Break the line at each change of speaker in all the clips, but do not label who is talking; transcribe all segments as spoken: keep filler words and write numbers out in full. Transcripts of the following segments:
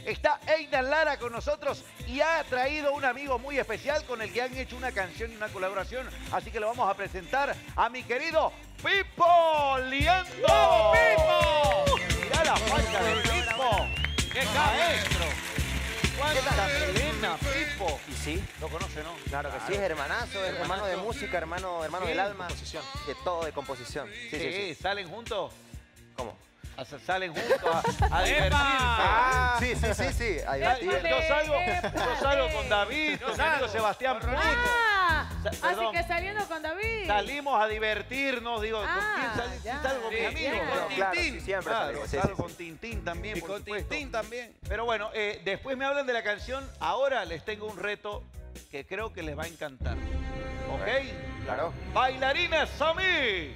Está Einar Lara con nosotros y ha traído un amigo muy especial con el que han hecho una canción y una colaboración. Así que lo vamos a presentar a mi querido Pipo Liendo.
¡Vamos, Pipo!
Mirá la falta de Pipo.
¡Qué maestro!
¡Cuánta melena, Pipo!
Y sí,
¿Lo conoce, no?
claro que sí, es hermanazo, es hermano de música, hermano, hermano
Sí,
del alma.
composición.
De todo, de composición. Sí, sí, sí.
¿Salen juntos?
¿Cómo?
O sea, salen juntos a, a divertirse.
Ah, sí, sí, sí, sí. A
Yo,
divertir.
yo salgo, yo salgo con David, con mi amigo Sebastián Puig.
Ah,
Sa-
así
perdón.
que saliendo con David.
Salimos a divertirnos, digo, ¿con
Ah,
quién sal-
ya.
salgo con mi
Sí,
amigo?
bien.
Pero-
Con
Claro, sí,
Tintín.
siempre
Claro,
salimos, sí,
salgo
sí,
con
sí.
Tintín también,
Y
por
con
supuesto.
Tintín también.
Pero bueno, eh, después me hablan de la canción. Ahora les tengo un reto que creo que les va a encantar. ¿Ok?
Claro.
Bailarines Sammy.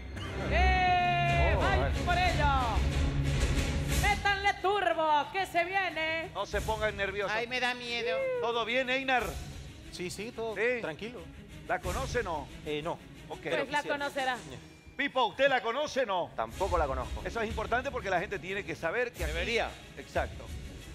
¡Eh!
Oh,
¡Ay,
a ver.
por ello! ¡Métanle turbo! ¡Que se viene!
No se pongan nerviosos.
Ay, me da miedo.
¿Todo bien, Einar?
Sí, sí, todo
Sí.
tranquilo.
¿La conoce o no?
Eh, no.
Ok.
Pues la
quisiera.
conocerá.
Pipo, ¿usted la conoce o no?
Tampoco la conozco.
Eso es importante porque la gente tiene que saber que aquí-
Debería.
Exacto.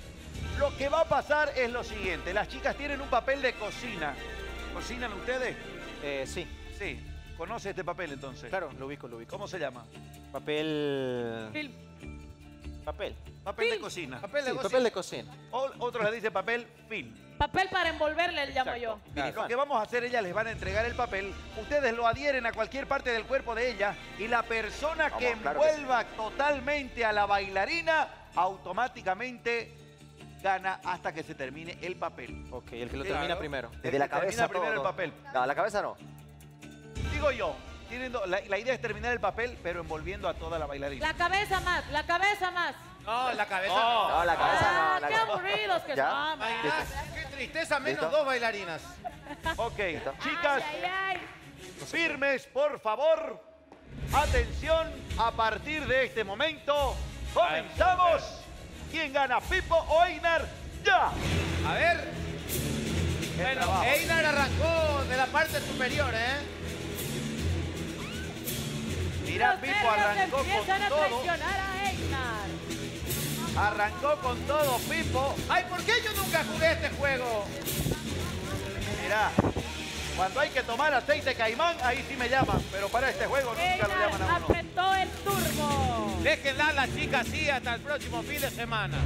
Lo que va a pasar es lo siguiente. Las chicas tienen un papel de cocina. ¿Cocinan ustedes?
Eh, sí,
Sí. ¿Conoce este papel entonces?
claro, lo ubico, lo ubico.
¿Cómo se llama?
Papel...
Film.
Papel.
Papel de
Film.
cocina.
Papel de
Sí,
cocina.
papel de cocina.
O, otros le dicen papel film.
Papel para envolverle, le llamo yo.
Exacto.
Claro.
Lo que vamos a hacer, ellas les van a entregar el papel, ustedes lo adhieren a cualquier parte del cuerpo de ella y la persona que
Vamos, claro que sí.
envuelva totalmente a la bailarina automáticamente gana hasta que se termine el papel.
Ok, el que lo
Sí,
termina
claro.
primero.
Desde la
Termina
cabeza
primero
todo.
el papel.
No, la cabeza no.
Digo yo, tienen do- la, la idea es terminar el papel, pero envolviendo a toda la bailarina.
La cabeza más, la cabeza más.
No, la cabeza
No.
no.
No, la cabeza
Ah,
no. La
qué
cabeza.
aburridos que
¿Ya?
son.
Ay,
man.
ah, qué tristeza, menos
¿Listo?
dos bailarinas.
Ok, chicas,
Ay, ay, ay.
firmes, por favor. Atención, a partir de este momento, comenzamos. ¿Quién gana, Pipo o Einar? ¡Ya!
A ver. Bueno,
trabajo.
Einar arrancó de la parte superior, ¿eh?
Mirá,
Los
Pipo
nervios
arrancó
empiezan a
con todo.
traicionar a Einar.
Arrancó con todo, Pipo.
Ay, ¿por qué yo nunca jugué este juego?
Mirá, cuando hay que tomar aceite caimán, ahí sí me llaman. Pero para este juego nunca lo llaman
Einar
a uno.
apretó el turbo.
Déjenla a la chica así hasta el próximo fin de semana.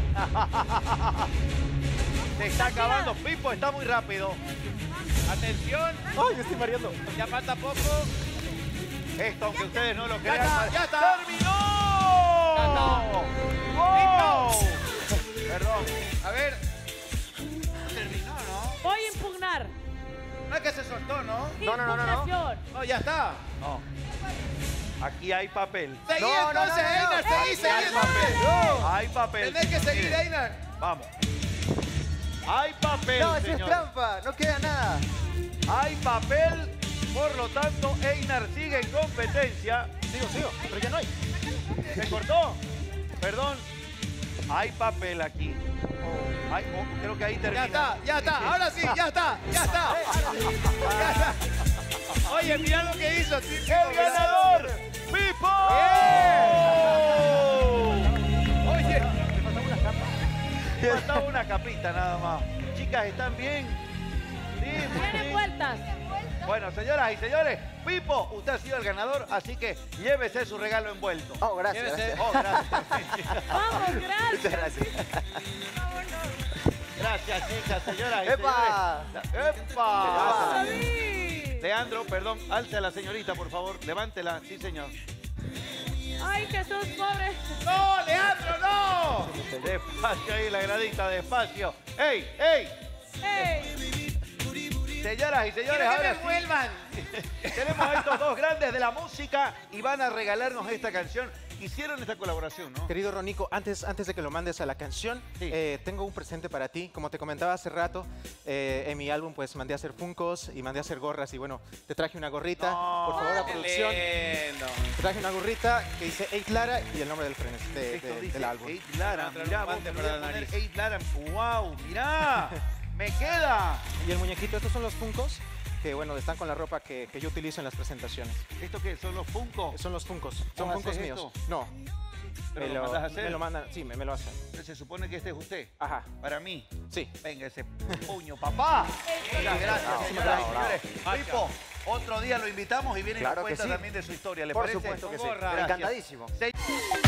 Se está acabando, Pipo está muy rápido.
Atención,
¡Ay, me estoy mareando!
ya falta poco.
Esto, aunque ustedes no lo
Ya
crean,
está,
pare-
ya está.
¡terminó!
Ya está.
¡Wow! Perdón.
A ver. Terminó, ¿no?
Voy a impugnar.
No es que se soltó, ¿no?
No, no, no, no, no.
Impugnación.
No, ya está.
No. Aquí hay papel.
Seguí
No, no,
entonces,
no, no, no.
Einar, seguí,
Hay
seguí.
papel.
No.
Hay papel.
Tenés que seguir,
Miren,
Einar.
Vamos. Hay papel,
No, eso es
señores.
trampa. No queda nada.
Hay papel. Por lo tanto, Einar sigue en competencia.
Sigo, sigo, pero ya no hay.
¿Se cortó? Perdón. Hay papel aquí. Ay, oh, creo que ahí termina.
Ya está, ya está. Ahora sí, ya está, ya está. Ya está. Oye, mira lo que hizo. tío.
¡El ganador! ¡Pipo!
Oye,
Me faltaba una capita nada más. Chicas, ¿están bien? Sí, muy
Tienen
bien.
vueltas.
Bueno, señoras y señores, Pipo, usted ha sido el ganador, así que llévese su regalo envuelto.
Oh, gracias.
Llévese.
gracias.
Oh, gracias.
Vamos,
Muchas
gracias.
gracias.
Gracias, chicas, señoras y
¡Epa!
señores. ¡Epa!
David.
Leandro, perdón, alce a la señorita, por favor. Levántela, sí, señor.
Ay, Jesús, pobre.
no, Leandro, no.
Despacio ahí, la gradita, despacio. ¡Ey, ey!
¡Ey!
Señoras y señores,
Quiero que me
ahora sí,
envuelvan.
tenemos a estos dos grandes de la música y van a regalarnos esta canción. Hicieron esta colaboración, ¿no?
Querido Ronico, antes, antes de que lo mandes a la canción,
Sí.
eh, tengo un presente para ti. Como te comentaba hace rato, eh, en mi álbum pues mandé a hacer funcos y mandé a hacer gorras y bueno, te traje una gorrita.
No,
Por favor, a
Qué
producción.
lindo.
Te traje una gorrita que dice Eight Lara y el nombre del frenes, de-
Esto
de-
dice
del álbum.
Eight Lara,
Vamos a traer
mirá,
un
vos,
guante
me voy
para
a
la
poner
nariz.
Eight Lara. ¡Wow! Mirá, me queda.
Y el muñequito, estos son los funcos que bueno, están con la ropa que, que yo utilizo en las presentaciones.
¿Esto qué? ¿Son los Funko?
Son los funcos, son
¿Cómo
funcos
haces
míos.
esto?
No,
¿Pero
me
lo mandas a hacer?
Me lo mandan, sí, me, me lo hacen.
Entonces, se supone que este es usted.
Ajá.
Para mí.
Sí.
Venga, ese puño, papá. Muchas gracias,
Bravo,
señoras y
bravo,
señores. Pipo, otro día lo invitamos y viene y
Claro
nos
que
cuenta
sí.
también de su historia, ¿le
Por
parece?
supuesto que sí.
Gracias.
Encantadísimo.
Se-